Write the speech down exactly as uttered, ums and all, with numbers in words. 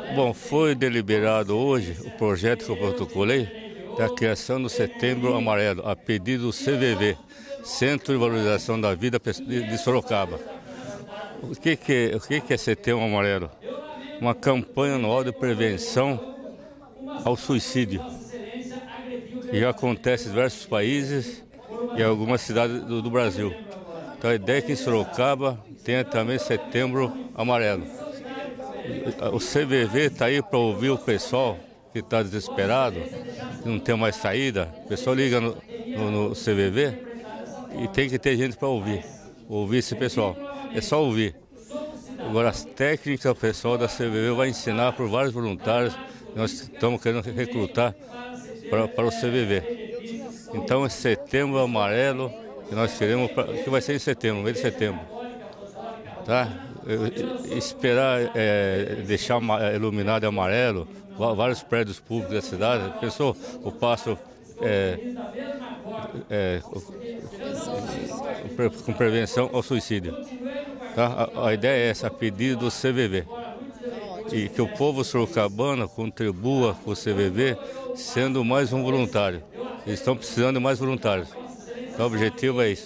Bom, foi deliberado hoje o projeto que eu protocolei da criação do Setembro Amarelo, a pedido do C V V, Centro de Valorização da Vida de Sorocaba. O que, que, é, o que, que é Setembro Amarelo? Uma campanha anual de prevenção ao suicídio, que já acontece em diversos países e em algumas cidades do, do Brasil. Então a ideia é que em Sorocaba tenha também Setembro Amarelo. O C V V está aí para ouvir o pessoal que está desesperado, que não tem mais saída. O pessoal liga no, no, no C V V e tem que ter gente para ouvir, ouvir esse pessoal. É só ouvir. Agora as técnicas o pessoal da C V V vai ensinar por vários voluntários que nós estamos querendo recrutar para, para o C V V. Então esse Setembro Amarelo que nós queremos, que vai ser em setembro, no mês de setembro. Tá? Esperar é, deixar iluminado de amarelo vários prédios públicos da cidade. Pensou o passo é, é, com prevenção ao suicídio. Tá? A, a ideia é essa, a pedido do C V V. E que o povo sorocabano contribua com o C V V sendo mais um voluntário. Eles estão precisando de mais voluntários. Então o objetivo é isso.